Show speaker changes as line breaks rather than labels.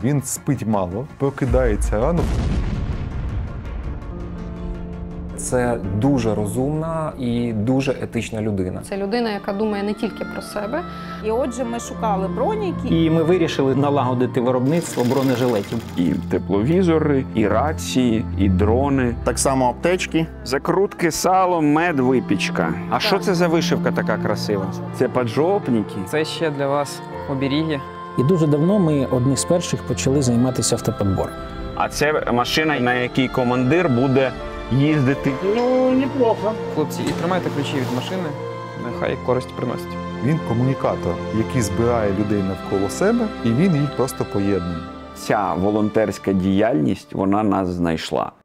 Він спить мало, прокидається рано.
Це дуже розумна і дуже етична людина.
Це людина, яка думає не тільки про себе.
І отже, ми шукали броніки.
І ми вирішили налагодити виробництво бронежилетів.
І тепловізори, і рації, і дрони.
Так само аптечки.
Закрутки, сало, мед, випічка. А що це за вишивка така красива? Це поджопники.
Це ще для вас оберіги.
І дуже давно ми одні з перших почали займатися автоподбором.
А це машина, на якій командир буде їздити.
Ну, неплохо.
Хлопці, і тримайте ключі від машини, нехай користь приносить.
Він комунікатор, який збирає людей навколо себе, і він їх просто поєднує.
Ця волонтерська діяльність, вона нас знайшла.